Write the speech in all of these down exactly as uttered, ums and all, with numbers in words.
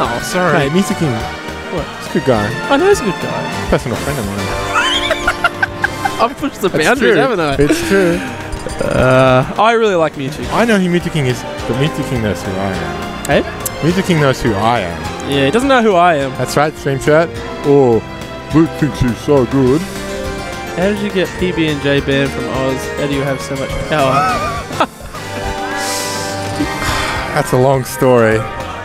Oh, sorry. Hey, Mister King. What? He's a good guy. I know he's a good guy. Personal friend of mine. I've pushed the That's boundaries, true. haven't I? It's true. Uh, I really like Mewtwo. I know who Mister King is, but Mister King knows who I am. Hey? Mister King knows who I am. Yeah, he doesn't know who I am. That's right, stream chat. Oh, Luke thinks he's so good. How did you get P B and J banned from Oz? How do you have so much power? That's a long story.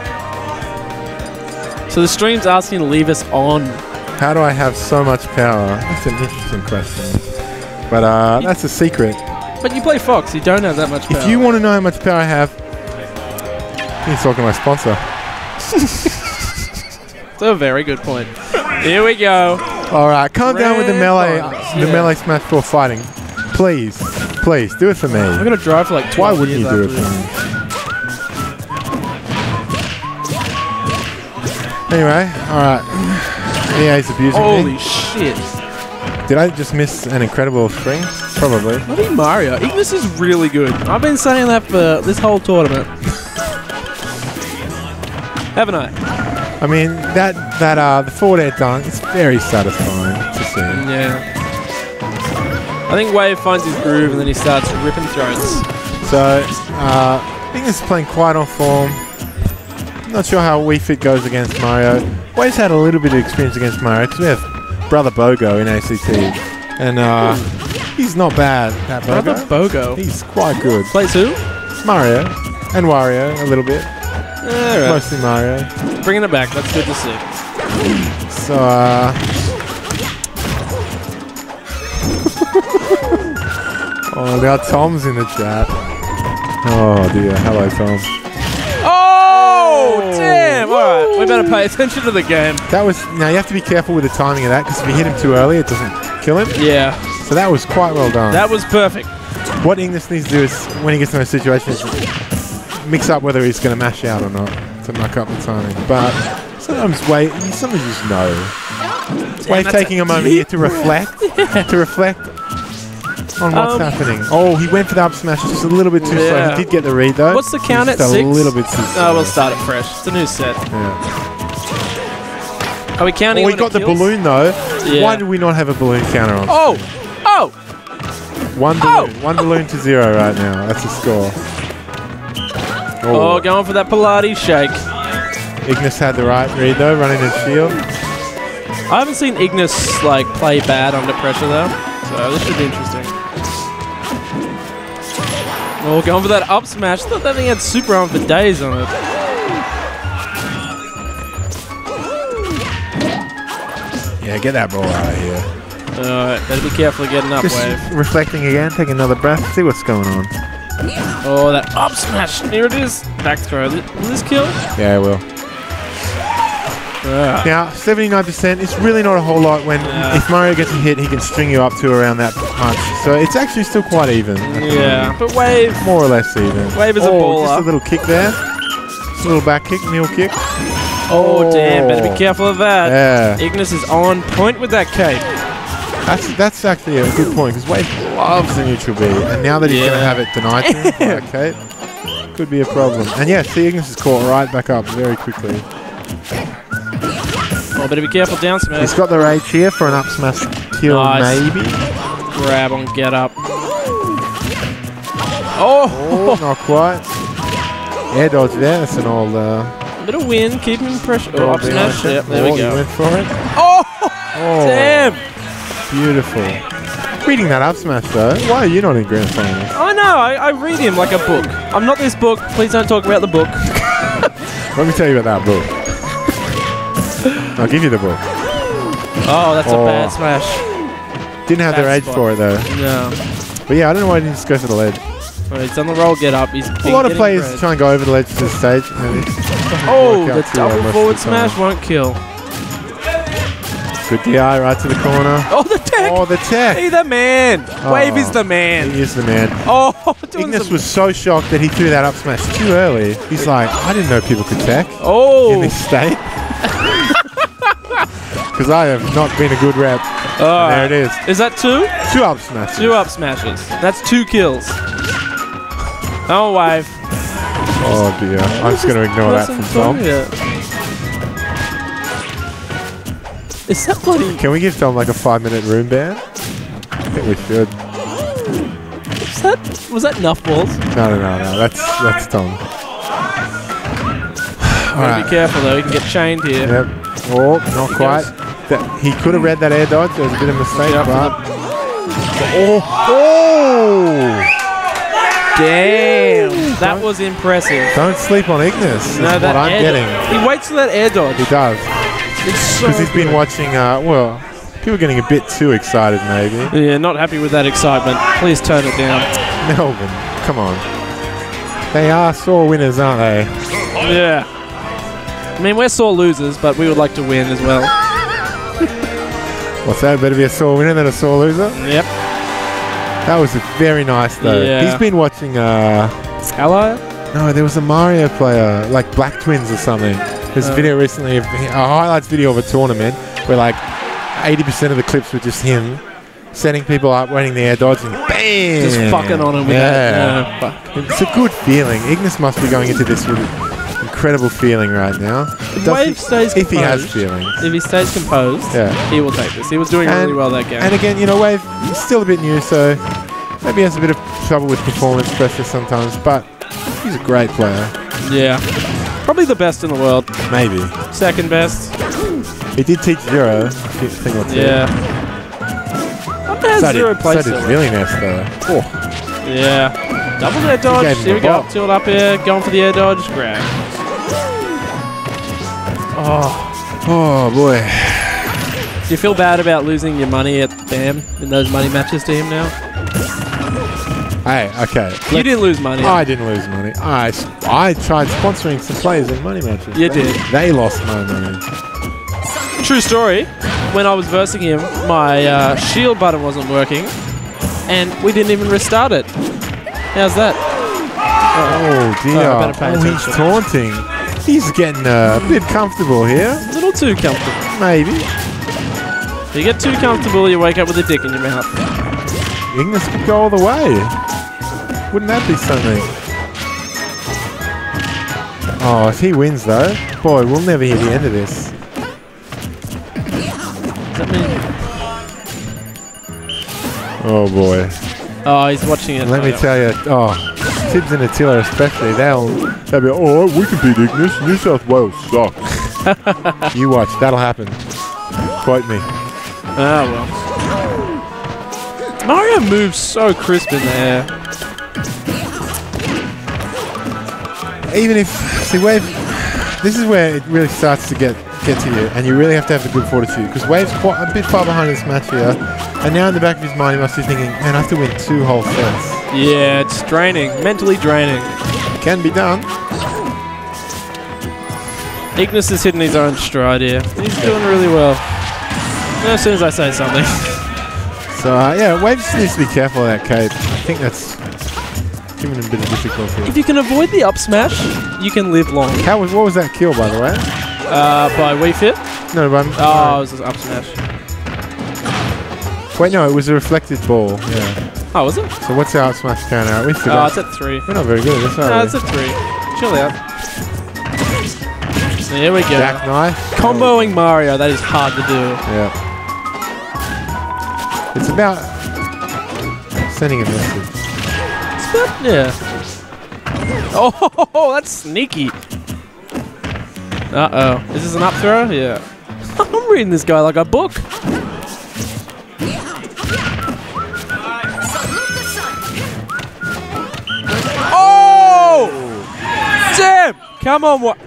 So the stream's asking to leave us on. How do I have so much power? That's an interesting question. But uh, that's a secret. But you play Fox, you don't have that much power. If you want to know how much power I have, you talk to my sponsor. That's a very good point. Here we go. All right, calm down with the Grand melee, finals, the yeah. melee Smash four fighting. Please, please, do it for me. I'm gonna drive for like Why twelve wouldn't you years do it after for this. me? Anyway, all right. E A's abusing Holy me. shit. Did I just miss an incredible spring? Probably. Bloody Mario. Ignis is really good. I've been saying that for this whole tournament. Haven't I? I mean, that that uh, the forward air dunk is very satisfying to see. Yeah. I think Wave finds his groove and then he starts ripping throats. So, uh, I think this is playing quite on form. Not sure how Wii Fit goes against Mario. Wave's had a little bit of experience against Mario because we have Brother Bogo in A C T. And uh, he's not bad, that Brother Bogo. Bogo. He's quite good. Plays who? Mario and Wario a little bit. Alright. Mostly Mario. Bringing it back. That's good to see. So, uh... oh, now Tom's in the chat. Oh dear. Hello, Tom. Oh, damn. Alright, we better pay attention to the game. That was... Now, you have to be careful with the timing of that because if you hit him too early, it doesn't kill him. Yeah. So that was quite well done. That was perfect. What Ignis needs to do is, when he gets in those situations, mix up whether he's going to mash out or not to muck up the timing. But sometimes wait, you sometimes just know. Wait, taking a moment here to reflect, yeah. to reflect on what's Um, happening. Oh, he went for the up smash just a little bit too Yeah. slow. He did get the read though. What's the count Just at a six? little bit too slow. Oh, we'll start it fresh. It's a new set. Yeah. Are we counting Oh, we on got the kills? balloon though. Yeah. Why did we not have a balloon counter on? Oh! Oh! One Oh! balloon. One balloon to zero right now. That's the score. Oh, going for that Pilates shake. Ignis had the right read though, running his shield. I haven't seen Ignis like play bad under pressure though, so this should be interesting. Oh, going for that up smash. I thought that thing had super arm for days on it. Yeah, get that ball out of here. Alright, better be careful of getting up, Just Wave. reflecting again, take another breath, see what's going on. Oh, that up smash. Here it is. Back throw. Will this kill? Yeah, I will. Ah. Now, seventy-nine percent, it's really not a whole lot when Yeah. if Mario gets a hit, he can string you up to around that much. So it's actually still quite even. Yeah, but Wave. More or less even. Wave is a oh, baller. just a little kick there. Just a little back kick, kneel kick. Oh, damn. Better be careful of that. Yeah. Ignis is on point with that cape. That's that's actually a good point because Wave loves the neutral B, and now that he's Yeah. going to have it denied to him, okay, could be a problem. And yeah, see, Ignis is caught right back up very quickly. Oh, better be careful down smash. He's got the rage here for an up smash kill, Nice. maybe. Grab on get up. Oh! Oh, not quite. Air dodge there. That's an old. Uh, Bit of win, keeping pressure. Oh, up smash. Yep, there oh, we he go. went for it. Oh! Oh, Damn! beautiful. Reading that up smash though. Why are you not in grand finals? I know, I, I read him like a book. I'm not this book. Please don't talk about the book. Let me tell you about that book. I'll give you the book. Oh, that's Oh. a bad smash. Didn't have the Bad rage spot. for it though. No. But yeah, I don't know why he didn't just go for the ledge. Well, he's on the roll get up. He's A lot of players try and go over the ledge to the stage. And it doesn't Oh, work the out too well double most forward of the time. smash won't kill. Good D I right to the corner. Oh, the tech! Oh, the tech. He's the man! Oh. Wave is the man! He is the man. Oh, doing Ignis some... was so shocked that he threw that up smash too early. He's like, I didn't know people could tech in Oh! this state. Because I have not been a good rep. All There right. it is. Is that two? Two up smashes. Two up smashes. That's two kills. Oh, Wave. Oh dear. I'm just going to ignore that from Tom. Is that bloody... Can we give Tom like a five minute room ban? I think we should. Is that... Was that Nuff Balls? No, no, no, no. That's, that's Tom. Alright. Be careful though, he can get chained here. Yep. Oh, not quite. That, he could have read that air dodge. There was a bit of a mistake. Yep. But oh, oh! Damn! That was impressive. Don't sleep on Ignis. No, That's that what I'm air getting. He waits for that air dodge. He does. It's so Because he's been good. watching, uh, well, people are getting a bit too excited maybe. Yeah, not happy with that excitement. Please tone it down. Melbourne, come on. They are sore winners, aren't they? Yeah. I mean, we're sore losers, but we would like to win as well. What's that? Better be a sore winner than a sore loser? Yep. That was very nice, though. Yeah. He's been watching, uh... Ally? No, there was a Mario player, like Black Twins or something. There's a Oh. video recently, of, a highlights video of a tournament where, like, eighty percent of the clips were just him setting people up, waiting the air dodge, and bam! Just fucking on him with yeah. that. Yeah, fuck. It's a good feeling. Ignis must be going into this with incredible feeling right now. If Does Wave he- stays if he has composed- feelings. If he stays composed, Yeah. he will take this. He was doing And- really well that game. And again, you know, Wave is still a bit new, so maybe he has a bit of trouble with performance pressure sometimes, but he's a great player. Yeah. Probably the best in the world. Maybe. Second best. He did teach Zero a few- thing or two. Yeah. What has So Zero did, so played did so well? Villiness, though. Oh. Yeah. Double air dodge. gave him Here the we go. ball. Tilt up here. Going for the air dodge. Grab. Oh. Oh, boy. Do you feel bad about losing your money at BAM in those money matches to him now? Hey, okay. You didn't lose money. I didn't lose money. I, s- I tried sponsoring some players in money matches. You they, did. They lost my money. True story. When I was versing him, my uh, shield button wasn't working, and we didn't even restart it. How's that? Oh, dear. Oh, I better pay Oh, he's attention. taunting. He's getting uh, a bit comfortable here. A little too comfortable. Maybe. If you get too comfortable, you wake up with a dick in your mouth. Ignis could go all the way. Wouldn't that be something? Oh, if he wins, though, boy, we'll never hear the end of this. Does that mean? Oh, boy. Oh, he's watching it. Let me tell you, oh, Tibbs and Attila especially, they'll, they'll be, oh, we can beat Ignis. New South Wales sucks. You watch, that'll happen. Quote me. Oh, well. Mario moves so crisp in the air. Even if, see, Wave, this is where it really starts to get get to you, and you really have to have the good fortitude, because Wave's quite a bit far behind this match here, and now in the back of his mind he must be thinking, man, I have to win two whole sets. Yeah, it's draining. Mentally draining. Can be done. Ignis is hitting his own stride here. He's doing really well. As soon as I say something. So, uh, yeah, Wave just needs to be careful of that cape. I think that's giving him a bit of difficulty. If you can avoid the up smash, you can live long. How was, what was that kill, by the way? Uh, by Wii Fit? No, but Oh, it was an up smash. wait, no, it was a reflected ball. Yeah. Oh, was it? So what's our smash count out? We Oh, forgot. it's at three. We're not very good at this, are No, we? it's at three. Chill out. There we go. Jack knife. Comboing Mario, that is hard to do. Yeah. It's about sending a message. It's about, yeah. Oh, that's sneaky. Uh-oh. Is this an up throw? Yeah. I'm reading this guy like a book. Oh! Damn! Come on, what?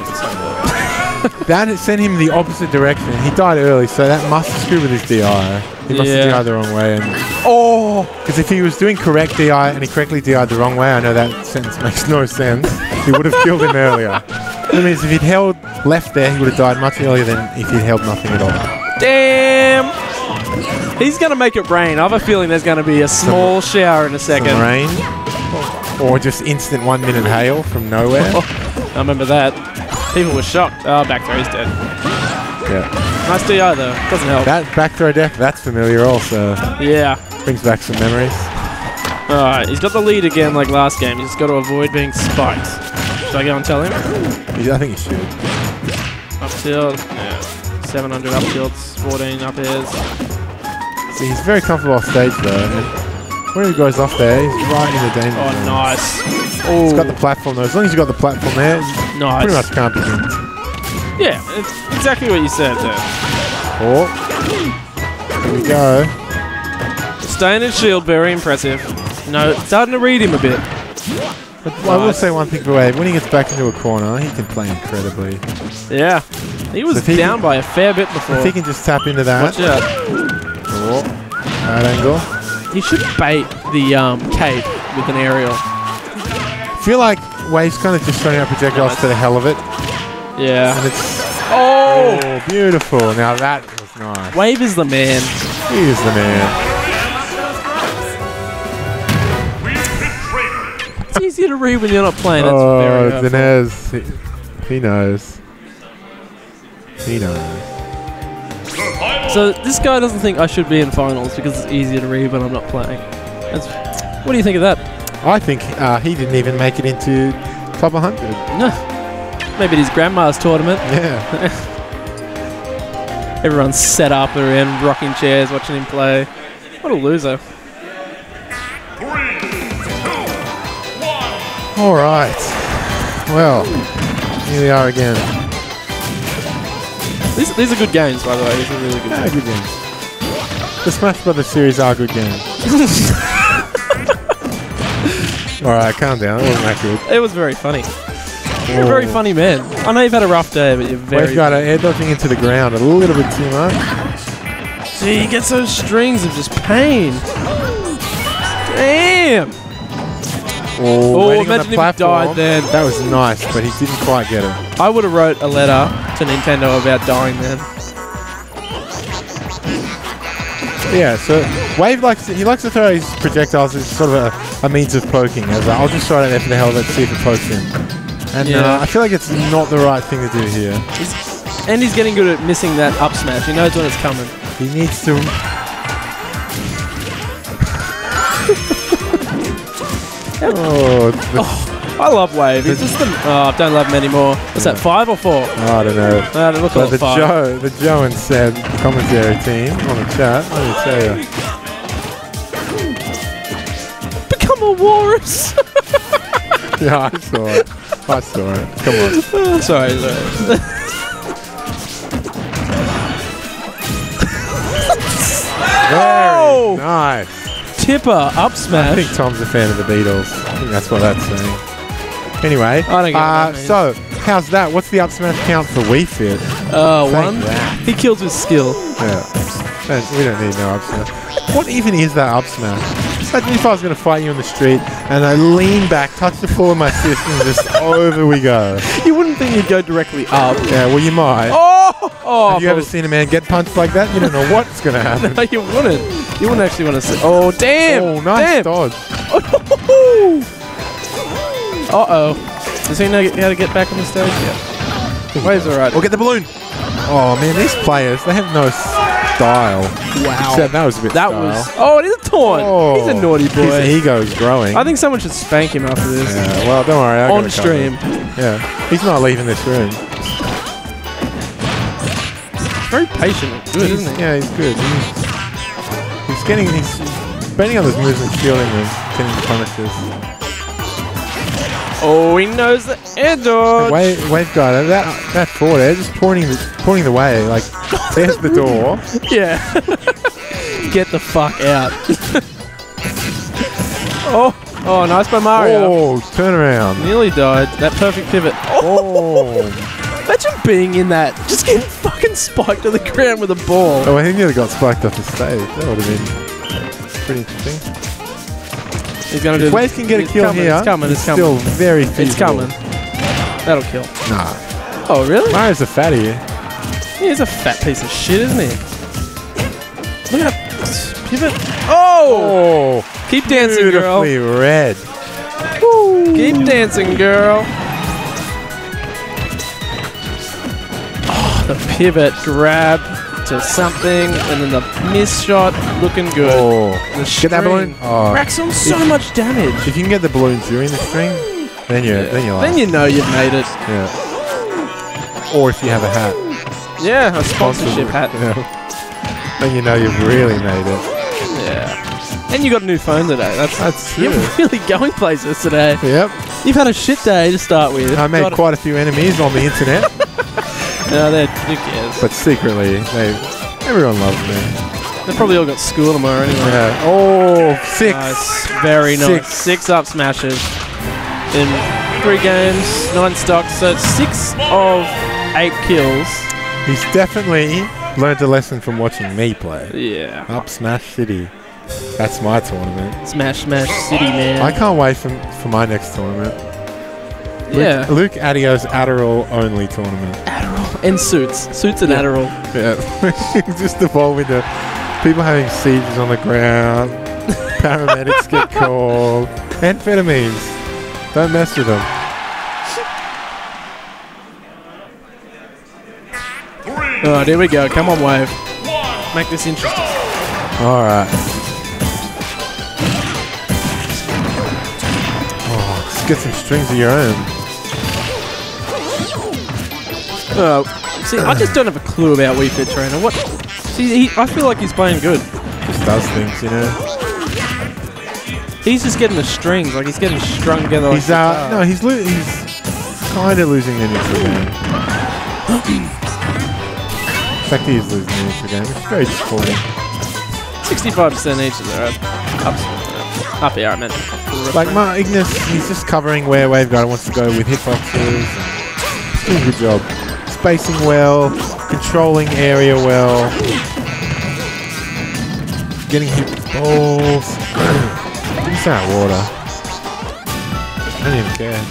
That sent him the opposite direction. He died early, so that must have screwed with his D I. He must Yeah. have D I'd the wrong way. And Oh! because if he was doing correct D I and he correctly D I'd the wrong way, I know that sentence makes no sense. He would have killed him earlier. That means if he'd held left there, he would have died much earlier than if he'd held nothing at all. Damn! He's gonna make it rain. I have a feeling there's gonna be a small shower in a second. Some rain, or just instant one minute hail from nowhere. I remember that. People were shocked. Oh, back throw, he's dead. Yeah. Nice D I though. Doesn't help. That back throw death, that's familiar also. Yeah. Brings back some memories. Alright, he's got the lead again like last game. He's just got to avoid being spiked. Should I go and tell him? He- I think he should. Up tilt. Yeah. seven hundred up tilts, fourteen up airs. See, he's very comfortable off stage though. And whenever he goes off there, he's right in the danger Oh, zone. nice. He's got the platform though. As long as you got the platform there, you Nice. pretty much can't be pinned. Yeah, it's exactly what you said there. Oh, here we go. Staying in shield, very impressive. No, starting to read him a bit. But I will say one thing for Wave. When he gets back into a corner, he can play incredibly. Yeah. He was So if he down can- by a fair bit before. If he can just tap into that. Watch out. Oh, right angle. He should bait the um, cape with an aerial. I feel like Wave's kind of just throwing out projectiles Nice. for the hell of it. Yeah. And it's Oh! oh, beautiful. Now that was nice. Wave is the man. He is the man. It's easier to read when you're not playing. That's Oh, very hurtful. Dinez. He, he knows. He knows. So this guy doesn't think I should be in finals because it's easier to read when I'm not playing. That's, what do you think of that? I think uh, he didn't even make it into top one hundred. No. Maybe at his grandma's tournament. Yeah. Everyone's set up around rocking chairs watching him play. What a loser. All right. Well, here we are again. These, these are good games, by the way. These are really good Yeah, games. good games. The Smash Brothers series are good games. All right, calm down. It wasn't that good. It was very funny. You're a very Oh. funny man. I know you've had a rough day, but you're very... We've got uh, air dodging into the ground a little bit too much. See, he gets those strings of just pain. Damn! Oh, Oh, waiting on imagine the if he platform. died then. That was nice, but he didn't quite get it. I would have wrote a letter to Nintendo about dying then. Yeah, so Wave likes to, he likes to throw his projectiles as sort of a, a means of poking. As a, I'll just throw it out there for the hell of it, see if it pokes him. And Yeah. uh, I feel like it's not the right thing to do here. He's, and he's getting good at missing that up smash. He knows when it's coming. He needs to. oh, the, I love Wave. He's just the... Oh, I don't love him anymore. What's that, five or four? I don't know. Uh, look But at the five. Joe, the Joe and Seb commentary team on the chat, let me tell you. Become a walrus. Yeah, I saw it. I saw it. Come on. Oh, sorry, sorry. Very nice. Tipper up I smash. think Tom's a fan of the Beatles. I think that's what that's saying. Anyway, I don't get what uh, that means. so how's that? What's the up smash count for Wii Fit? Uh, Thank one. that. He kills with skill. Yeah. Don't- We don't need no up smash. What even is that up smash? Imagine if I was going to fight you in the street and I lean back, touch the floor of my fist, and just over we go. You wouldn't think he'd go directly up. Yeah, well, you might. Oh! Oh! Have you ever but- seen a man get punched like that? You don't know what's going to happen. No, you wouldn't. You wouldn't actually want to see. Oh, damn! Oh, nice damn. dodge. Uh oh. Does he know how to get back on the stage? Yeah. Wave's alright. We'll get the balloon. Oh, man, these players, they have no style. Wow. Except that was a bit That style. was. Oh, it is a taunt. Oh, He's a naughty boy. His ego is growing. I think someone should spank him after this. Yeah, well, don't worry. I got On it covered. stream. Yeah, he's not leaving this room. Very patient. and Good, He's- isn't he? Yeah, he's good. He's, he's getting, he's bending on his moves and shielding them, getting the punishes. Oh, he knows the air dodge. Wave, wave guy, that that forward air, just pointing the, pointing the way. Like, there's the door. Yeah. Get the fuck out. oh, oh, nice by Mario. Oh, turn around. Nearly died. That perfect pivot. Oh, Oh, imagine being in that. Just getting fucking spiked to the ground with a ball. oh, he nearly got spiked off the stage. That would have been pretty interesting. He's gonna do. If Wave can get a it's kill coming, here, It's coming. It's it's coming. still very feasible. It's coming. That'll kill. Nah. Oh, really? Mario's a fatty. He's a fat piece of shit, isn't he? Look at that pivot. Oh! Oh, Keep dancing, girl. beautifully red. Keep dancing, girl. Oh, the pivot grab to something, and then the miss shot looking good. Oh, The get that balloon. string Oh, racks on so much damage. if you can get the balloon during the string, then you're then you're like, Then you know you've made it. yeah. Or if you have a hat. Yeah, a sponsorship hat. Yeah. Then you know you've really made it. Yeah. And you got a new phone today. That's That's You're true. really going places today. Yep. You've had a shit day to start with. I made Got quite a few enemies on the internet, No, they're who cares? but secretly, they everyone loves me. They probably all got school tomorrow anyway. Yeah. Oh, six. Nice. Very nice. Six. Six up smashes in three games, nine stocks. So six of eight kills. He's definitely learned a lesson from watching me play. Yeah. Up Smash City. That's my tournament. Smash, smash, city, man. I can't wait for, for my next tournament. Yeah. Luke, Luke Adio's Adderall only tournament. Adderall. And suits. Suits and Yeah. Adderall. Yeah. Just evolve into people having seizures on the ground. Paramedics get called. Amphetamines. Don't mess with them. Alright, here we go. Come on, Wave. Make this interesting. Alright. Oh, just get some strings of your own. Uh, see, I just don't have a clue about Wii Fit Trainer. What? See, he, I feel like he's playing good. Just does things, you know. He's just getting the strings, like he's getting strung together. Like He's uh no, he's lo- he's kind of losing the neutral game. In fact, he is losing the neutral game. It's very disappointing. sixty-five percent each of their up, up here, I meant. Like Mark Ignis, he's just covering where Waveguard wants to go with hitboxes. He's doing a good job. Spacing well, controlling area well, getting hit with balls. Didn't say out water. I don't even care.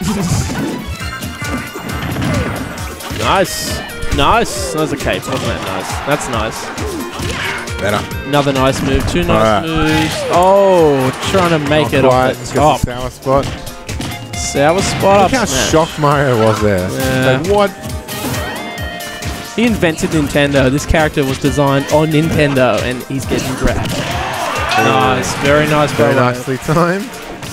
Nice. Nice. That was a cape, wasn't that nice? That's nice. Better. Another nice move. Two nice Alright. moves. Oh, trying to make Not it quite. off Gets the a top. sour spot. Sour spot up Look how smash. shocked Mario was there. Yeah. Like, what? He invented Nintendo. This character was designed on Nintendo, and he's getting grabbed. Nice. Very nice. Very by Wave. nicely timed.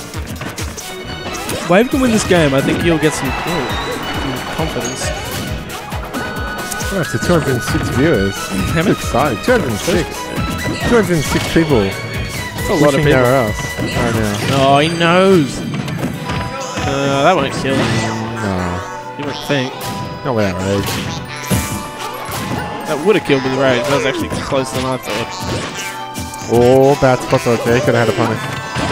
Wave can win this game. I think he'll get some, ooh, some confidence. Oh, it's to two hundred six viewers. How I'm many? excited. two hundred six. two hundred six people. That's a lot of Wishing people. nowhere else right now. Oh, he knows. Uh, that won't kill him. No, You would think. not without rage. That would have killed with rage. That was actually closer than I thought. Oh, bad spot right there. Could have had a punish.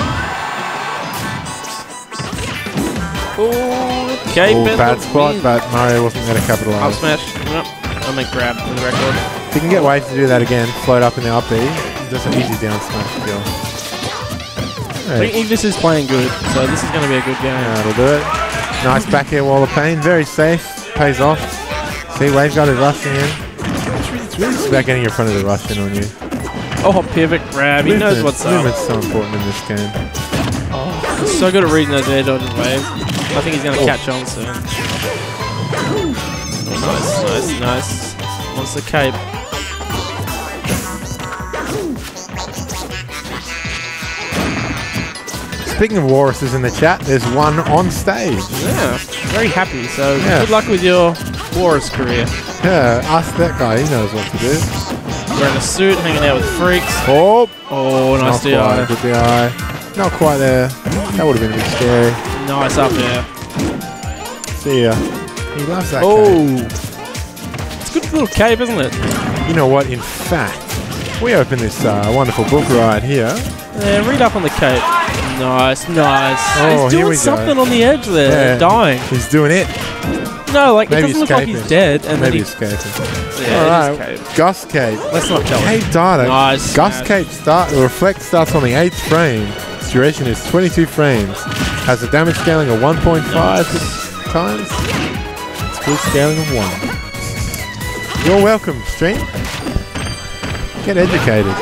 Oh, cape Oh, and bad the spot, win. but Mario wasn't going to Up capitalize. smash. Yep. I meant grab for the record. If you can get Wave to do that again, float up in the up B, just an easy down smash kill. I think Ignis is playing good, so this is going to be a good game. Yeah, that'll do it. Nice back air wall of pain. Very safe. Pays off. See, Waveguard is rushing in. It's really, it's really just about getting in front of the rush in on you. Oh, pivot grab. He knows Movement- what's up. Movement's so important in this game. He's so good at reading those air dodges, Wave. I think he's going to Oh. catch on soon. Nice, nice, nice. Wants the cape. Speaking of Waruses in the chat, there's one on stage. Yeah, very happy. So Yeah. good luck with your Warriors career. Yeah, ask that guy. He knows what to do. Wearing a suit, hanging out with freaks. Oh, Oh, nice not D I. quite. Good D I. Not quite there. That would have been a bit scary. Nice up there. See ya. He loves that. Oh, game. it's a good little cave, isn't it? You know what? In fact, we open this uh, wonderful book right here. Yeah, read up on the cape. Nice, nice. Oh, he's here doing we go. something on the edge there, Yeah. dying. He's doing it. No, like Maybe it doesn't look like he's escaping. dead, and Maybe then escaping. he, yeah, All it is right, cave. Gus Cape. Let's not tell him. Cape data. Nice. Gus smash. Cape start. The reflect starts on the eighth frame. Its duration is twenty-two frames. Has a damage scaling of one point five times. Speed scaling of one. You're welcome, stream. Get educated.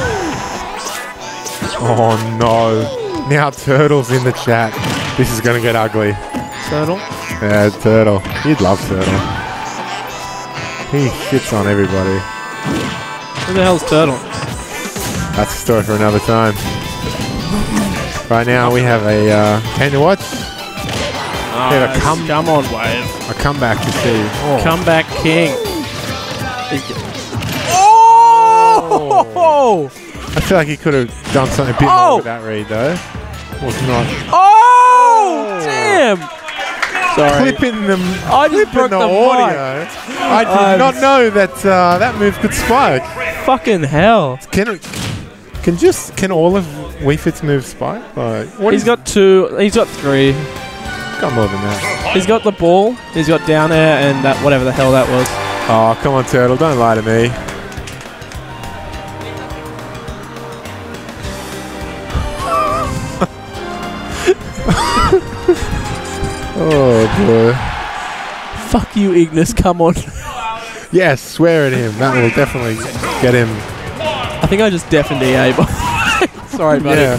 Oh no. Now Turtle's in the chat. This is going to get ugly. Turtle. Yeah, Turtle. You'd love Turtle. He shits on everybody. Who the hell's Turtle? That's a story for another time. Right now we have a uh, can you watch? Nice. Yeah, come- Come on, Wave. A comeback to see. Oh. Comeback king. He's good. Oh! I feel like he could have done something a bit Oh! more with that read, though. Was not. Oh! Damn! Sorry. Clipping them. I just broke the, the audio. I did I'm not know that uh, that move could spike. Fucking hell. Can can just can all of Wii Fit's moves spike? Like, what He's is- got two. He's got three. got more than that. He's got the ball. He's got down air and that whatever the hell that was. Oh, come on, Turtle! Don't lie to me. Oh boy. Fuck you, Ignis. Come on. Yes, swear at him. That will definitely get him. I think I just deafened E A. Sorry, buddy. Yeah.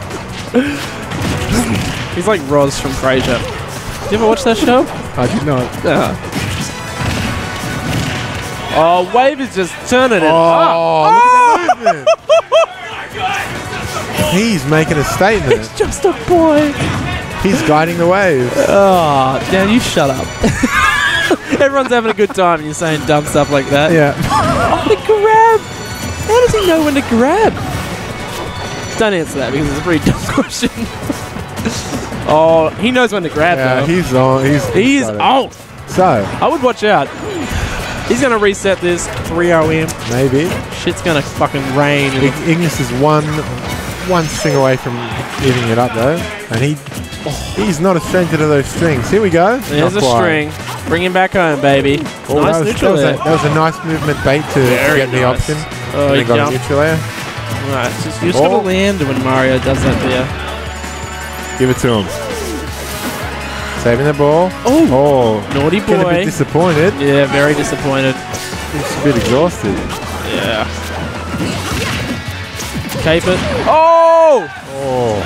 He's like Roz from Frasier. Did you ever watch that show? I did not. Uh. Oh, Wave is just turning it Oh, up. look at that movement. He's making a statement. He's just a boy. He's guiding the wave. Oh, Dan, you shut up. Everyone's having a good time and you're saying dumb stuff like that. Yeah. Oh, the grab. How does he know when to grab? Don't answer that because it's a pretty dumb question. Oh, he knows when to grab Yeah, though. he's on. He's, He's got it. out. So, I would watch out. He's going to reset this. three oh him. maybe. Shit's going to fucking rain. Ig- Ignis is one one string away from evening it up though. And he he's not a stranger to those strings. Here we go. There's Not a quite. string. Bring him back home, baby. Oh, nice that, was, neutral that, was a, there. that was a nice movement bait to, to Very get the nice. option. Oh, and he then got a jumped. neutral there. Right, just, you just Oh. got to land when Mario does that there. Give it to him. Saving the ball. Oh, Oh, naughty getting a bit boy. disappointed. Yeah, very disappointed. He's a bit exhausted. Yeah. Cape it. Oh! Oh.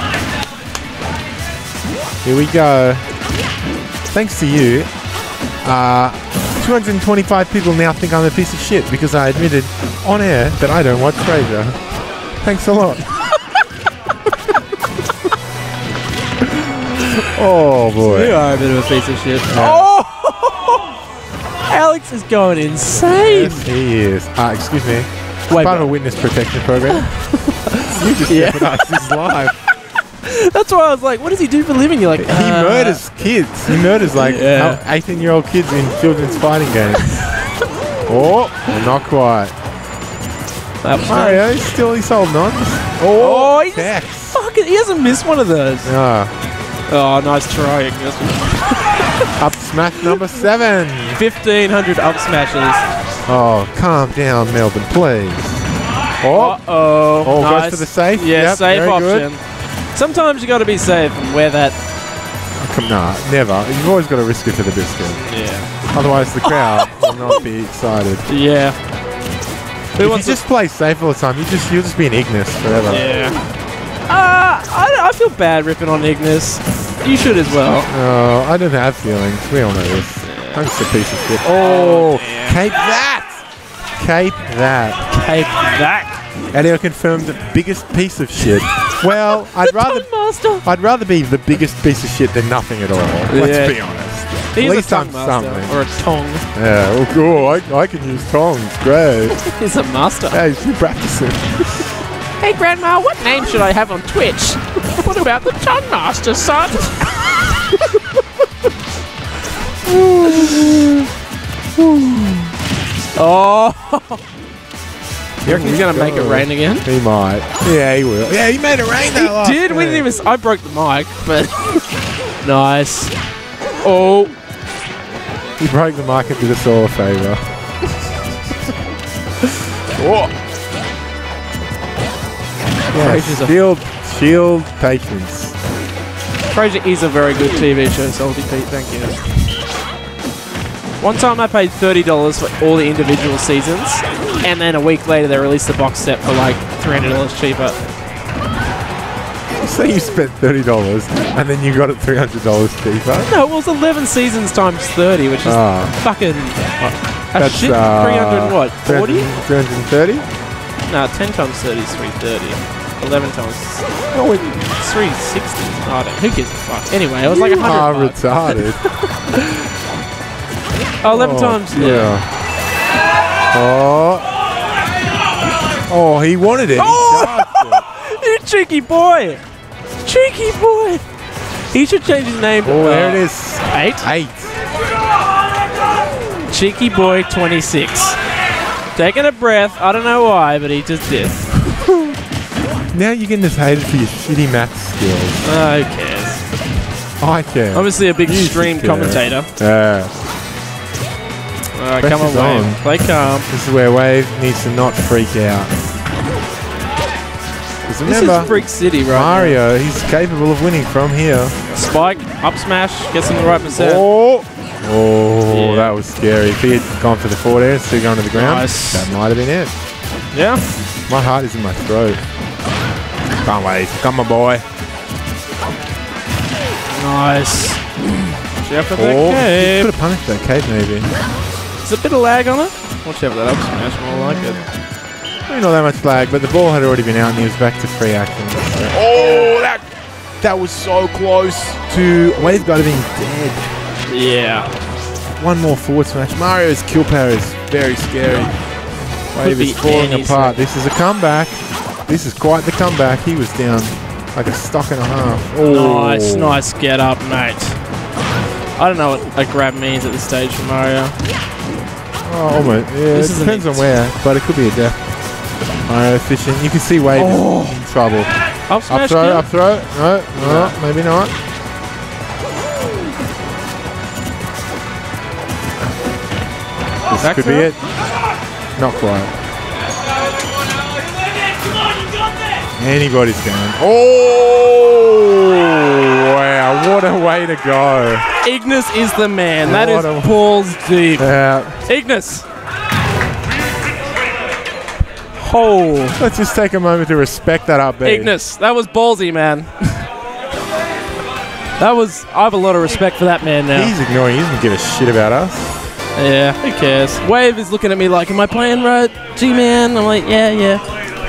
Here we go. Thanks to you, uh, two hundred twenty-five people now think I'm a piece of shit because I admitted on air that I don't watch Frasier. Thanks a lot. Oh boy. You are a bit of a piece of shit. Oh! Alex is going insane. Yes, he is. Uh, excuse me. Wait, Part of a but- witness protection program. You just Yeah. jeopardized his life. That's why I was like, what does he do for a living? You're like, He uh, murders kids. He murders like Yeah. eighteen-year-old kids in children's fighting games. Oh, not quite. That was Mario, he's still he's holding on. Oh, he just Tex. fucking, he hasn't missed one of those. Ah, Oh, nice try. Ignis. up smash number seven. fifteen hundred up smashes. Oh, calm down, Melbourne, please. Oh, Uh-oh. oh, nice. goes for the safe. Yeah, Yep, safe very option. good. Sometimes you got to be safe and wear that. Come, nah, never. You've always got to risk it for the biscuit. Yeah. Otherwise, the crowd will not be excited. Yeah. Who If wants you just play safe all the time, you just you'll just be an Ignis forever. to? Yeah. Uh, I, I feel bad ripping on Ignis. You should as well. Oh, I don't have feelings. We all know this. I'm just a piece of shit. Oh, Oh, man. cape that! Cape that. Cape that. Elio confirmed the biggest piece of shit. Well, I'd rather Master. I'd rather be the biggest piece of shit than nothing at all. Let's Yeah. be honest. He's At least a I'm tongue master. something. Or a tongue. Yeah. Oh, cool. I, I can use tongs. Great. He's a master. Hey, you practicing? Hey, Grandma, what name should I have on Twitch? What about the tongue master, son? Oh! You reckon he's gonna make it rain again? He might. Yeah, he will. Yeah, he made it rain that last Did we didn't game. even? s- I broke the mic, but nice. Oh, He broke the mic and did us all a favour. oh. Frasier's Yeah, a- shield, shield patience. Frasier is a very good T V show, Salty Pete. Thank you. One time I paid thirty dollars for all the individual seasons, and then a week later they released the box set for like three hundred dollars cheaper. So you spent thirty dollars and then you got it three hundred dollars cheaper. No, it was eleven seasons times thirty, which is Ah, fucking a that's shit. uh, three hundred and what? forty? three hundred thirty? No, ten times thirty is three thirty. eleven times. Oh, wait, it's three sixty. I don't. Who gives a fuck? Anyway, it was like a Ah, hundred bucks. retarded. Oh, eleven Oh, times. Yeah. yeah. Oh. Oh, he wanted it. Oh! He charged You cheeky boy! Cheeky boy! He should change his name. it. Oh, uh, there it is. Eight? Eight. Cheeky boy twenty-six. Taking a breath. I don't know why, but he just did. Now you're getting this hated for your shitty math skills. Uh, who cares? I care. Obviously a big You should stream care. commentator. Yeah. Alright, come on, Pressure's on. Wave. Play calm. This is where Wave needs to not freak out. Because This remember, is Freak City, right? Mario, he's capable of winning from here. now. Spike, up smash, gets him the right percent. Oh, oh, Yeah. that was scary. If he had gone for the forward air instead of going to the ground, Nice. that might have been it. Yeah. My heart is in my throat. Can't wait. Come on, boy. Nice. Watch out for that Oh, he cave. could have punished that cave maybe. There's a bit of lag on it. Watch out for that up smash, more like it. Maybe not that much lag, but the ball had already been out and he was back to free action. Oh, that that was so close to Wave got to being dead. Yeah. One more forward smash. Mario's kill power is very scary. Wave be is falling any apart. second. This is a comeback. This is quite the comeback. He was down like a stock and a half. Oh. Nice, nice get up, mate. I don't know what a grab means at this stage for Mario. Oh, almost. Yeah, This it is an depends on eight. where, but it could be a death. Mario fishing. You can see Wave Oh. is in trouble. Up Up smash throw, kill? up throw. No, no, maybe not. This Back could be throw? it. Not quite. Anybody's going. Oh, wow. What a way to go. Ignis is the man. That What is a- balls deep. Yeah. Ignis. Oh, Let's just take a moment to respect that up, B. Ignis. That was ballsy, man. That was. I have a lot of respect for that man now. He's ignoring. He doesn't give a shit about us. Yeah, who cares? Wave is looking at me like, am I playing right? G-Man? I'm like, yeah, yeah.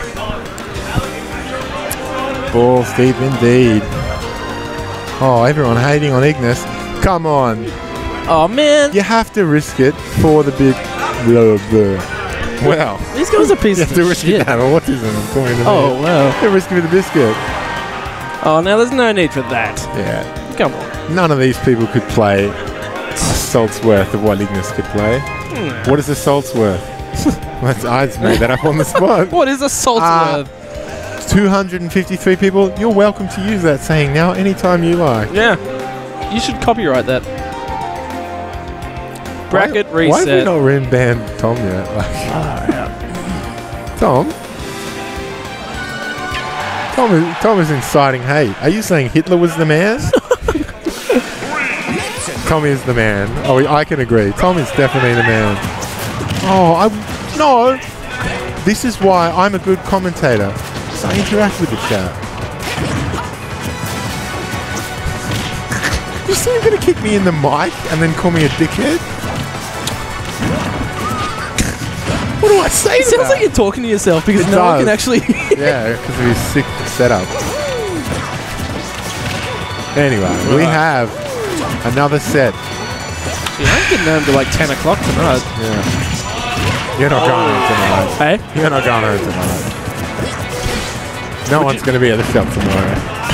Balls deep indeed. Oh, everyone hating on Ignis. Come on. Oh, man. You have to risk it for the big blah, blah. Well, These guys are pieces you have to of risk shit. it now. Autism according to Oh, me. wow. You risk it for the biscuit. Oh, now there's no need for that. Yeah. Come on. None of these people could play a salt's worth of what Ignis could play. Hmm. What is a salt's worth? That's, I just made that up on the spot. What is a salt Ah. worth? two hundred fifty-three people. You're welcome to use that saying now anytime you like. Yeah. You should copyright that. Bracket why, Why have we reset. not rim banned Tom yet? Like, Tom? Tom is, Tom is inciting hate. Are you saying Hitler was the man? Tom is the man. Oh, I can agree. Tom is definitely the man. Oh, I no. This is why I'm a good commentator. So I interact with the chat. You see him gonna kick me in the mic and then call me a dickhead? What do I say It to sounds that? like you're talking to yourself because It no one can does. actually. Yeah, because of his sick setup. Anyway, we have another set. Gee, I'm getting home to like ten o'clock tonight. Yeah. You're not going home tonight. Hey? You're not going home tonight. No one's going to be at the shop tomorrow.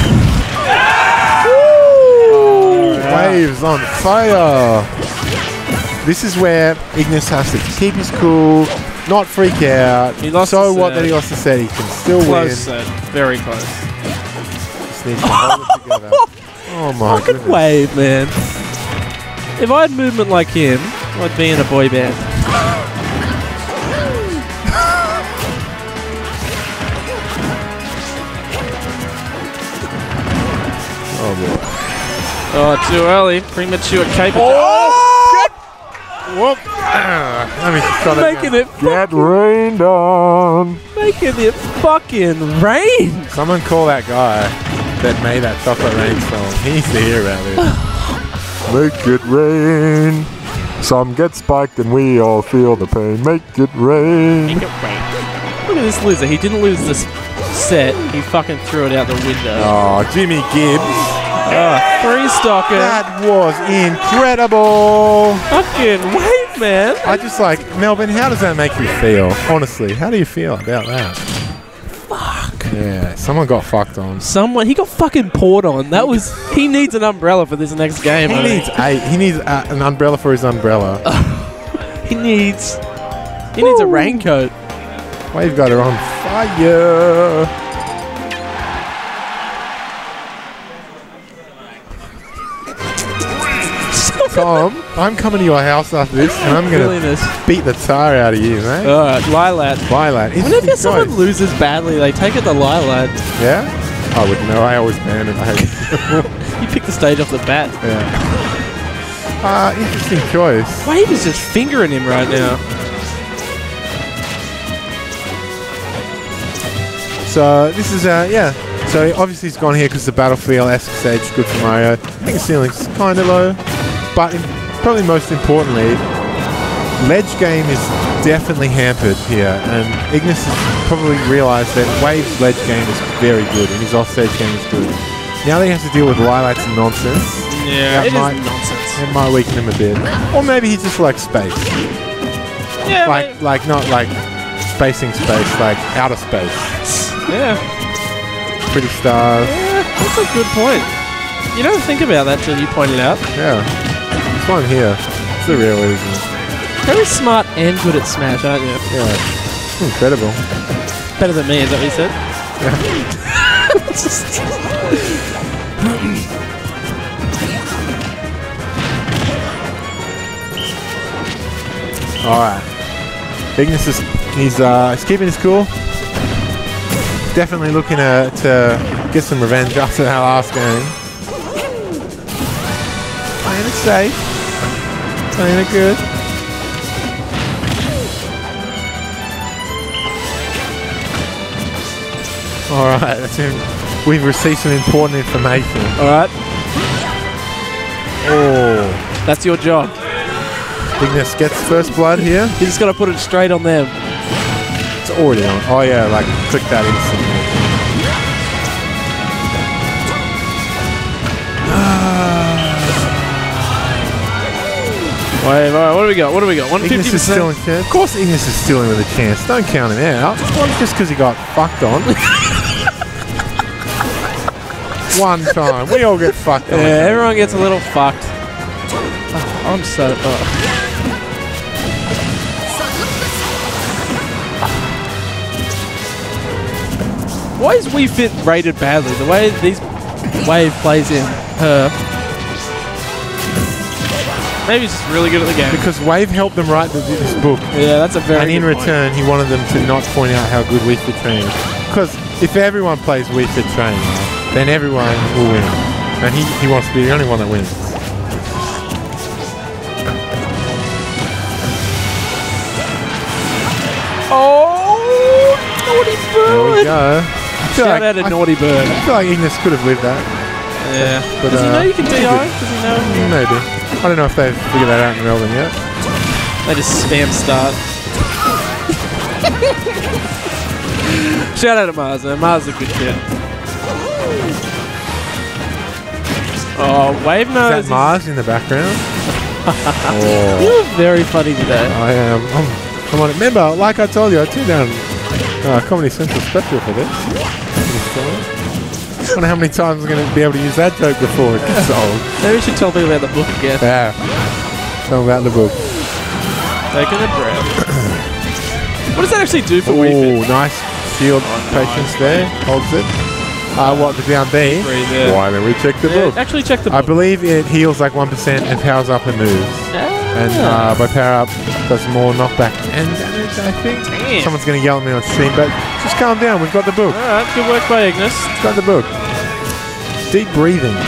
Woo! Waves on fire. This is where Ignis has to keep his cool, not freak out. He lost so the what set. that he lost the set, he can still Close win. set. Very close. Just needs to hold it together. Oh my Fucking goodness. Wave, man. If I had movement like him, I'd be in a boy band. Oh boy. Oh, too early. Premature caper. Oh! Whoop. Ah, let me try that Making again. it Get rained on. Making it fucking rain. Someone call that guy that made that Chocolate Rain song. He needs to hear about this. Make it rain. Some get spiked and we all feel the pain. Make it rain. Make it rain. Look at this loser. He didn't lose this set. He fucking threw it out the window. Oh, Jimmy Gibbs. Oh, three stocker. That was incredible. Fucking Wave fuck, man? I just like, Melbourne, how does that make you feel? Honestly, how do you feel about that? Fuck. Yeah, someone got fucked on. Someone, he got fucking poured on. That was, he needs an umbrella for this next game. He I needs eight. He needs uh, an umbrella for his umbrella. He needs, he needs a raincoat. Wave got her on fire. Tom, I'm coming to your house after this, and I'm going Silliness. to beat the tar out of you, mate. Alright, Lilat. Lilat. Whenever Interesting someone choice. loses badly, they take it to Lilat. Yeah? I wouldn't know. I always ban it. I hate it. You pick the stage off the bat. Yeah. Uh, interesting choice. Wave is just fingering him right now. So, this is, uh, yeah. So, obviously he's gone here because the Battlefield-esque stage is good for Mario. I think the ceiling's kind of low. But in, probably most importantly, ledge game is definitely hampered here, and Ignis has probably realised that Wave's ledge game is very good, and his offstage game is good. Now that he has to deal with Lilat's nonsense, Yeah, that it might, is nonsense. it might weaken him a bit. Or maybe he just likes space. Yeah, Like, like not like spacing space, like outer space. yeah. Pretty stars. Yeah, that's a good point. You don't think about that till you point it out. Yeah. This one here. It's the real reason. Very smart and good at Smash, aren't you? Yeah. It's incredible. Better than me, is that what you said? Alright. Ignis is he's uh he's keeping his cool. Definitely looking to, to get some revenge after that last game. Playing it safe. Playing it good. Alright, that's him. We've received some important information. Alright, Oh. that's your job. Ignis gets first blood here. You just got to put it straight on them. It's already on. Oh yeah, like click that instantly. Wait, alright, what do we got? What do we got? one hundred Ignis fifty is still in percent? chance. Of course Ignis is still in with a chance. Don't count him out. Just because he got fucked on. One time. We all get fucked on. Yeah, everyone gets a little fucked. Oh, I'm so... Oh. Why is Wii Fit rated badly? The way these Wave plays in her. Maybe he's just really good at the game. Because Wave helped them write the, this book. Yeah, that's a very And in good point. return, he wanted them to not point out how good Wii Fit training is. Because if everyone plays Wii Fit training, then everyone will win. And he, he wants to be the only one that wins. Oh, naughty There we bird! go. I feel Shout like, out a I, naughty bird. I feel like Ignis could have lived that. Yeah. But, Does he uh, know you can D I? Does he know? Maybe. I don't know if they've figured that out in Melbourne yet. They just spam start. Shout out to Mars, man. Mars is a good kid. Oh, Wave Is knows. that Mars in the background? Oh, You're very funny today. I am. I'm, I'm on it. Remember, like I told you, I turned down uh, Comedy Central special for this. I don't know how many times I'm going to be able to use that joke before it gets old. Maybe we should tell people about the book again. Yeah. Tell them about the book. Taking a breath. What does that actually do for Wii Oh, Fit? nice shield patience there. Holds it. Uh, what, the down B? Breathe, yeah. Why don't we check the Yeah, book? actually, check the I book. believe it heals like one percent and powers up and moves. And uh, by power up, does more knockback and damage, I think. Damn. Someone's going to yell at me on stream, but just calm down. We've got the book. Alright, good work by Ignis. We've got the book. Deep breathing.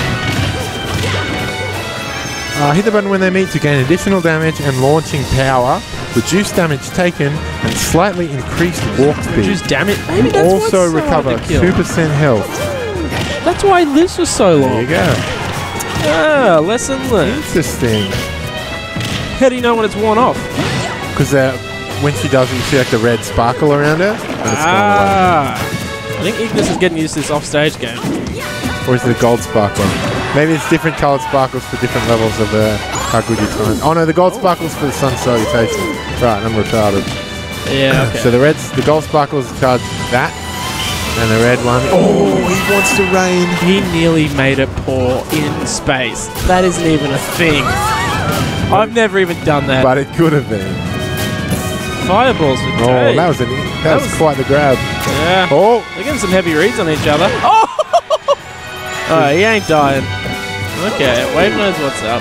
Uh, hit the button when they meet to gain additional damage and launching power. Reduce damage taken and slightly increased walk speed. Reduce damage. Maybe that's what's Also so recover hard to kill. two percent health. That's why this was so There long. you go. Ah, lesson learned. Interesting. How do you know when it's worn off? Because uh, when she does it, you see like the red sparkle around her. And it's Ah. I think Ignis is getting used to this offstage game. gone away. Or is it a gold sparkle? Maybe it's different coloured sparkles for different levels of uh, how good your time. Oh no, the gold sparkles for the sun salutation. Right, I'm retarded. Yeah, okay. So the reds, the gold sparkles charge that, and the red one. Oh, he wants to rain. He nearly made it pour in space. That isn't even a thing. I've never even done that. But it could have been. Fireballs for Oh, days. that was an, that, That was, was- quite the grab. Yeah. Oh, They're getting some heavy reads on each other. Oh! Oh, he ain't dying. Okay, Wave knows what's up.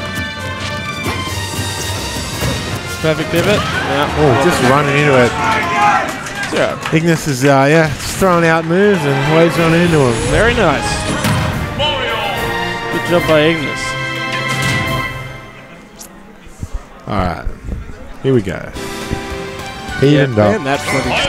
Perfect pivot. Yeah. oh, just running into it. Yeah. Ignis is uh, yeah, just throwing out moves and Wave's running into him. Very nice. Good job by Ignis. All right, here we go. Evened Man, up. that flipping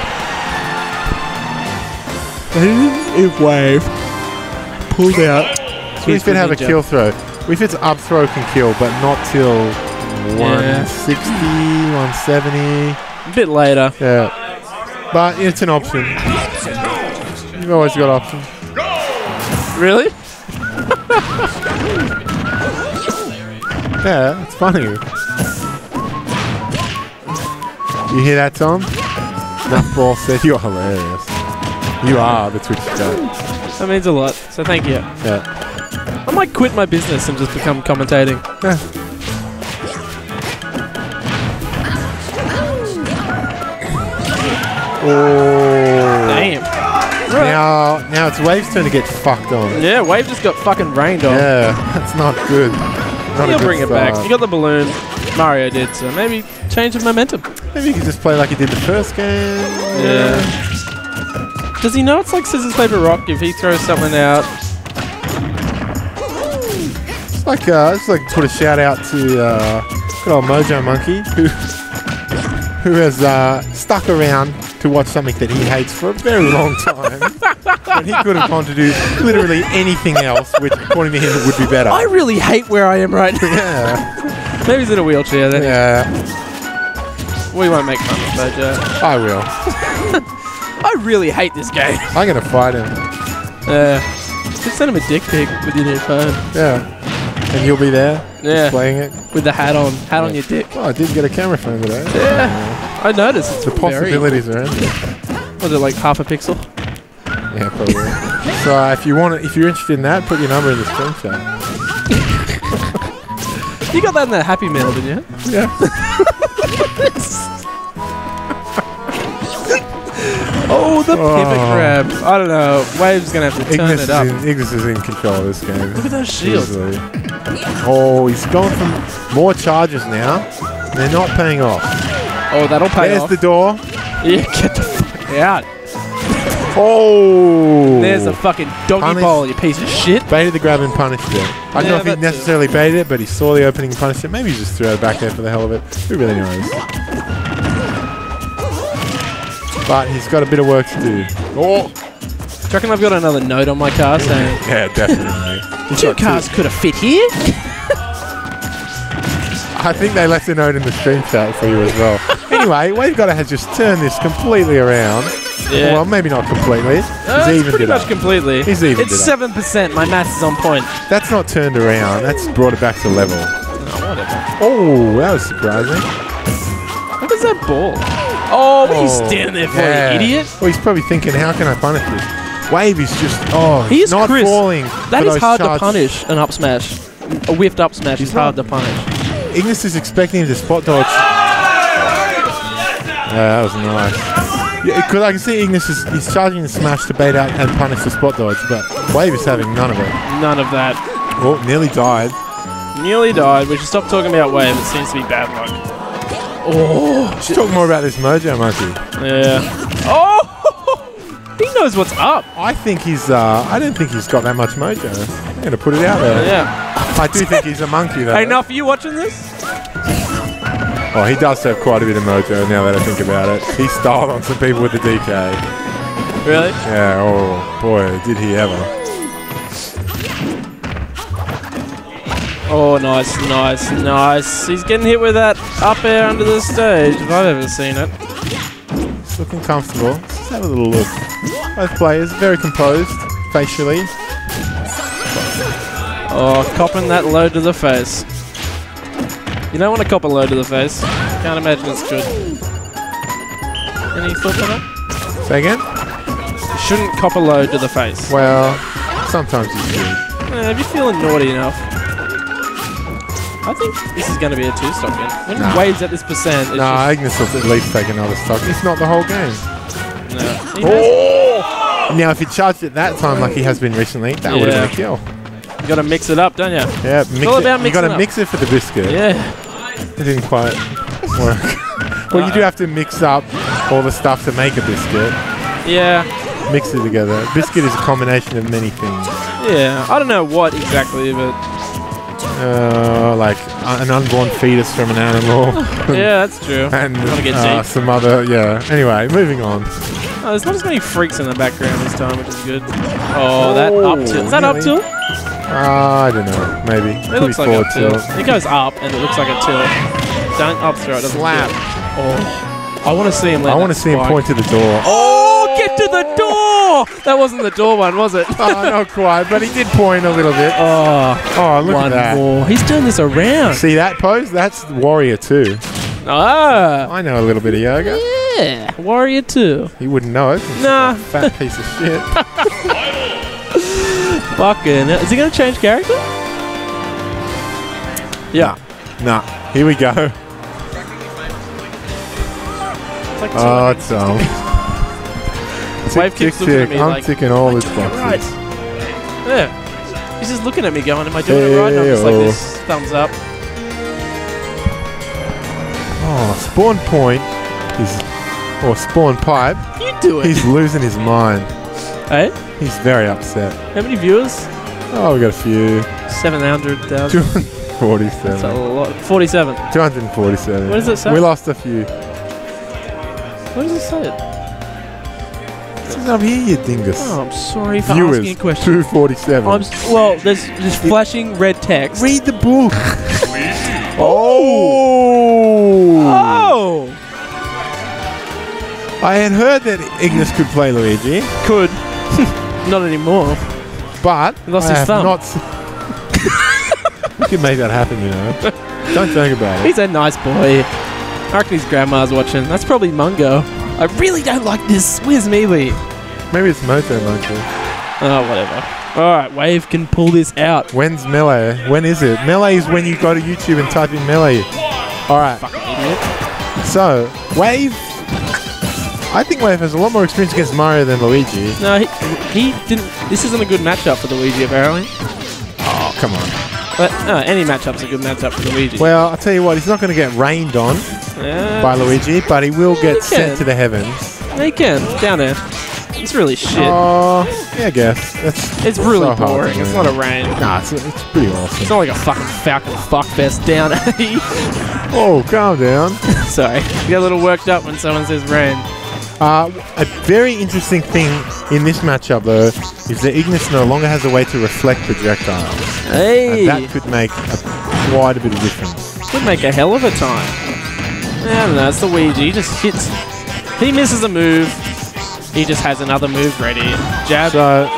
state. If Wave pulled out. So He's Wii Fit have a ninja. kill throw. Wii Fit's up throw can kill, but not till one sixty, one seventy. A bit later. Yeah. But it's an option. You've always got options. Really? Yeah, it's funny. You hear that, Tom? Nuffball said you're hilarious. You are the Twitch guy. That means a lot. So thank you. Yeah. I might quit my business and just become commentating. Yeah. Oh. Damn. Now, now it's Wave's turn to get fucked on. Yeah, Wave just got fucking rained on. Yeah, that's not good. Not a He'll good bring it start. back. You got the balloon. Mario did, so maybe change the momentum. Maybe you could just play like he did the first game. Yeah. Does he know it's like scissors, paper, rock if he throws something out? It's like, uh, it's like put a shout out to uh, good old Mojo Monkey, who who has uh, stuck around to watch something that he hates for a very long time. When he could have gone to do literally anything else, which according to him would be better. I really hate where I am right now. Yeah, Maybe he's in a wheelchair then. yeah, We won't make fun of Mojo. I will. I really hate this game. I'm gonna fight him. Uh, just send him a dick pic with your new phone. Yeah, and you'll be there Yeah. displaying it. With the hat on. Hat on Yeah. your dick. Oh, I did get a camera phone today. Yeah. I noticed. It's The very- possibilities are endless. Was it like half a pixel? Yeah, probably. So uh, if you want, it, if you're interested in that, put your number in the screenshot. You got that in that Happy Meal, didn't you? Yeah. Oh, the Oh. pivot grab. I don't know. Wave's going to have to turn Ignis it is, up. in, Ignis is in control of this game. Look at those shields. Easily. Oh, he's going for more charges now. They're not paying off. Oh, that'll pay There's off. the door. Yeah, get the fuck out. Oh! There's a fucking doggy Punish. bowl, you piece of shit. Baited the grab and punished it. I don't Yeah, know if he that too. necessarily baited it, but he saw the opening and punished it. Maybe he just threw it back there for the hell of it. Who really knows? But he's got a bit of work to do. Oh! Do you reckon I've got another note on my car saying, Yeah, definitely. He's two got cars could have fit here? I think they left a note in the screenshot for you as well. Anyway, Wave Gotta has just turned this completely around. Yeah. Well, maybe not completely. Uh, He's it's evened pretty it much up. completely. He's evened It's it up. seven percent. My maths is on point. That's not turned around. That's brought it back to level. Oh, whatever. Oh, that was surprising. Look at that ball. Oh, what are you Oh, standing there for, yeah. you idiot? Well, he's probably thinking, how can I punish this? Wave is just, oh, He he's is not Chris. falling. That for is those hard charges. to punish, an up smash. A whiffed up smash He's is hard not. to punish. Ignis is expecting him to spot dodge. Yeah, that was nice. Yeah, because I can see Ignis is he's charging the smash to bait out and punish the spot dodge, but Wave is having none of it. None of that. Oh, nearly died. Nearly died. We should stop talking about Wave. It seems to be bad luck. Oh, Let's talk more about this Mojo Monkey. yeah. Oh, he knows what's up. I think he's, uh, I don't think he's got that much mojo. I'm going to put it out there. Yeah. I do think he's a monkey, though. Hey, Nuff, are you watching this? Oh, he does have quite a bit of mojo now that I think about it. He styled on some people with the D K. Really? Yeah, oh boy, did he ever. Oh, nice, nice, nice. He's getting hit with that up air under the stage, if I've ever seen it. He's looking comfortable. Let's have a little look. Both players very composed, facially. Oh, copping that load to the face. You don't want to cop a load to the face. Can't imagine it's good. Any thoughts on that? Say again? You shouldn't cop a load to the face. Well, sometimes you should. Uh, if you're feeling naughty enough. I think this is going to be a two-stock game. When Nah. Wade's at this percent, it's Nah, just... Ignis will at least take another stock. It's not the whole game. No. He has- Now, if he charged it that time like he has been recently, that would have been a kill. You got to mix it up, don't you? Yeah, mix all it. about You got mixing to up. mix it for the biscuit. Yeah. It didn't quite work. Well, you do have to mix up all the stuff to make a biscuit. Yeah. Mix it together. Biscuit is a combination of many things. Yeah. I don't know what exactly, but... Uh, like uh, an unborn fetus from an animal. yeah, that's true. And Wanna get uh, deep. some other, yeah. Anyway, moving on. Oh, there's not as many freaks in the background this time, which is good. Oh, that Oh, up tilt. Is that up really? tilt? Uh, I don't know. Maybe. It Could looks be like forward up tilt. tilt. It goes up and it looks like a tilt. Don't up throw it. Doesn't Slap. do it. Oh, I want to see him. Let I want to that see him spike. point to the door. Oh, get to the door! That wasn't the door one, was it? Oh, not quite, but he did point a little bit. Oh, Oh, look one at that. more. He's turned this around. See that pose? That's Warrior two. Ah, I know a little bit of yoga. yeah. Warrior two. He wouldn't know it. He's Nah. a fat piece of shit. Fucking. Is he going to change character? Yeah. Nah. Here we go. It's like Oh, two it's um. Wave Tick, keeps tick, looking at tick. me I'm like, ticking all his doing it boxes. right. Yeah. He's just looking at me going, am I doing it right? And I'm just like Hey-o. this, thumbs up. Oh, spawn point is, or spawn pipe. You do it. He's losing his mind. Hey? He's very upset. How many viewers? Oh, we got a few. seven hundred two thousand. hundred That's a forty-seven. lot. forty-seven. two hundred forty-seven. What does it say? We lost a few. What does it say? This is up here, you dingus. Oh, I'm sorry for Viewers, asking a question. two forty-seven. I'm s- well, there's just flashing red text. Read the book. Oh! oh! I had heard that Ignis could play Luigi, Could. Not anymore. but He lost I his have thumb. not. S- we can make that happen, you know. Don't think about it. He's a nice boy. I reckon his grandma's watching. That's probably Mungo. I really don't like this. Where's Mealy? Maybe it's Moto Monkey. Oh, whatever. Alright, Wave can pull this out. When's Melee? When is it? Melee is when you go to YouTube and type in Melee. Alright, Fucking idiot. so Wave. I think Wave has a lot more experience against Mario than Luigi. No, he, he didn't. This isn't a good matchup for Luigi, apparently. Oh, come on. But no, any matchup's a good matchup for Luigi. Well, I'll tell you what, he's not going to get rained on yeah, by Luigi, but he will get he sent can. to the heavens. he can. Down there. It's really shit. Oh, yeah, I guess. That's, it's really so hard to boring. It's win. not a rain. Nah, it's, it's pretty awesome. It's not like a fucking Falcon fuckfest down. Oh, calm down. Sorry. You get a little worked up when someone says rain. Uh, a very interesting thing in this matchup, though, is that Ignis no longer has a way to reflect projectiles. Hey! And that could make a, quite a bit of difference. Would make a hell of a time. I don't know, it's the Luigi. He just hits. He misses a move. He just has another move ready. Jab. So,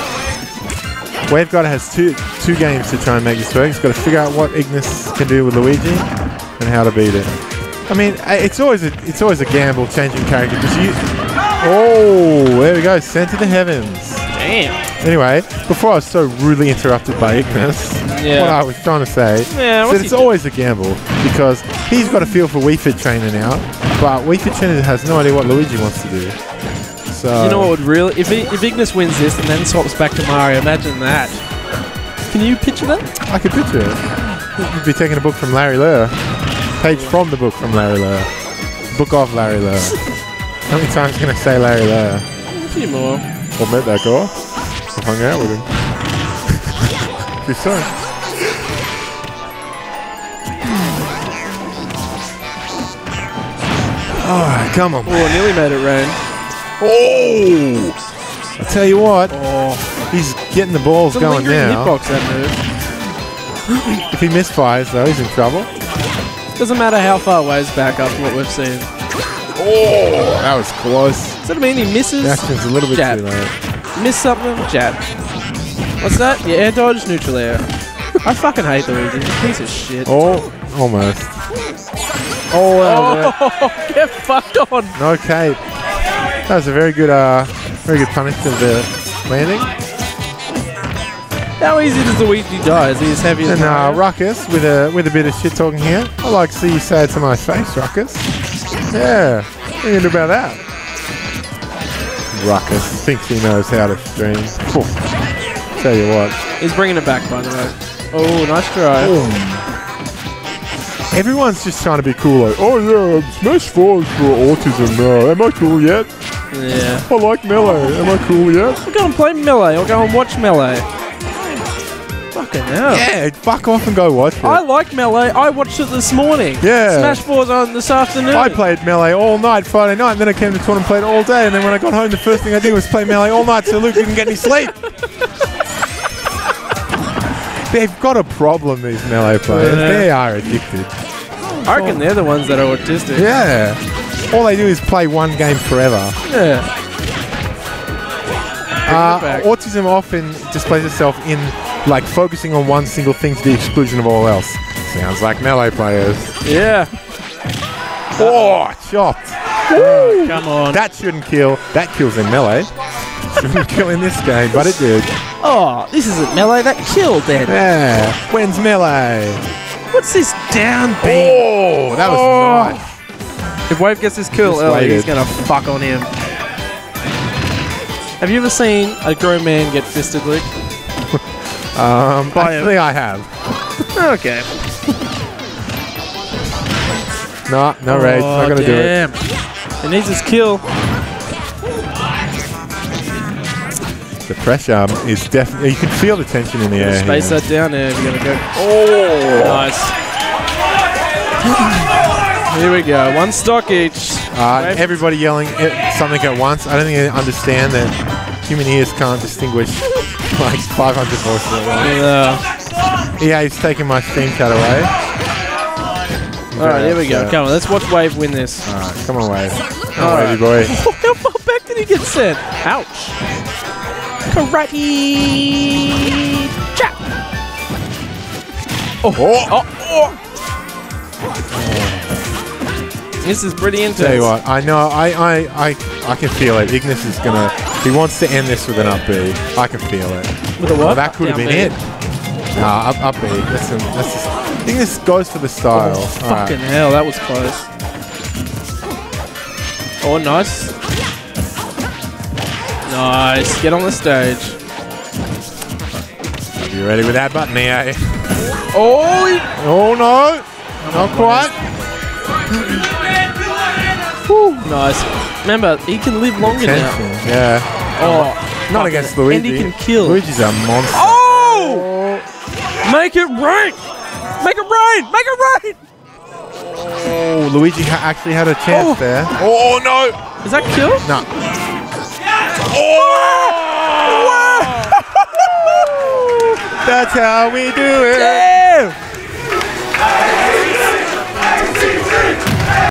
Waveguard has two two games to try and make this work. He's got to figure out what Ignis can do with Luigi and how to beat it. I mean, I- it's always a it's always a gamble changing character because you. Oh, there we go, sent to the heavens. Damn. Anyway, before I was so rudely interrupted by Ignis, Yeah. what I was trying to say Yeah, is what's that it's he always a gamble because he's got a feel for Wii Fit Trainer now, but Wii Fit Trainer has no idea what Luigi wants to do. So You know what would really... If, he, if Ignis wins this and then swaps back to Mario, imagine that. Can you picture that? I could picture it. You'd be taking a book from Larry Lurr. Page from the book from Larry Lurr. Book of Larry Lurr. How many times can I say Larry Lurr? A few more. I've met that guy. I've hung out with him. He's sorry. Alright, come on. Oh, nearly made it rain. Oh! I tell you what, Oh. he's getting the balls It's a going lingering now. hitbox, that move. If he misfires, though, he's in trouble. Doesn't matter how far Wave's back up from what we've seen. Oh, that was close. Does that mean he misses? The action's a little bit Jab. too late. Miss something? Jab. What's that? Yeah, air dodge, neutral air. I fucking hate Luigi. Piece of shit. Oh, almost. Oh, oh get fucked on. No cape. That was a very good, uh, very good punish of the landing. How easy does Luigi die? Is he as heavy as And uh, Mario? Ruckus with a with a bit of shit talking here. I like to see you say it to my face, Ruckus. Yeah, what are you gonna do about that? Ruckus thinks he knows how to stream. Phew. Tell you what. He's bringing it back, by the way. Oh, nice try. Everyone's just trying to be cool. Like, Oh yeah, Smash four is for autism now. Am I cool yet? Yeah. I like Melee. Am I cool yet? I'll go and play Melee. I'll go and watch Melee. Fucking hell. yeah, fuck off and go watch it. I like Melee. I watched it this morning. Yeah. Smash four's on this afternoon. I played Melee all night Friday night, and then I came to tournament and played it all day, and then when I got home, the first thing I did was play Melee all night so Luke didn't get any sleep. They've got a problem, these Melee players. Yeah. They are addicted. I reckon they're the ones that are autistic. Yeah. All they do is play one game forever. Yeah. Uh, back. autism often displays itself in like focusing on one single thing to the exclusion of all else. Sounds like Melee players. Yeah. Oh, chopped. Oh, come on. That shouldn't kill. That kills in Melee. Shouldn't kill in this game, but it did. Oh, this isn't Melee. That killed then. Yeah. When's Melee? What's this down beat? Oh, that was Oh. nice. If Wave gets this kill Just early, waited. he's going to fuck on him. Have you ever seen a grown man get fisted, Luke? Um, By a- actually, I have. Okay. No, no rage. Oh, Not gonna do it. damn. He needs his kill. The pressure is definitely. You can feel the tension in the air. Space here. that down there if you're going to go. Oh! Nice. Here we go. One stock each. Uh, Wave. everybody yelling at something at once. I don't think they understand that human ears can't distinguish like five hundred voices at once. Uh, E A's taking my stream chat away. Alright, here we go. Yeah. Come on, let's watch Wave win this. Alright, come on, Wave. Come All on, right. Wavy boy. How far back did he get sent? Ouch. Karate chop. Oh, oh, oh. This is pretty intense. Tell you what, I know, I, I, I, I can feel it. Ignis is gonna, he wants to end this with an up B. I can feel it. With a what? Oh, that could have Down been B. it. Nah, up, up B. Listen, that's just, Ignis goes for the style. Oh, All right. fucking hell, that was close. Oh, nice. Nice. Get on the stage. Are you ready with that button, E A? Oh, he- Oh no, not quite. Whew, nice. Remember, he can live longer now. Tension, yeah. Oh, Not fuck against it. Luigi. And he can kill. Luigi's a monster. Oh! Make it rain! Make it rain! Make it rain! Oh, Luigi ha actually had a chance Oh. there. Oh no! Is that kill? No. Oh! That's how we do it. Damn!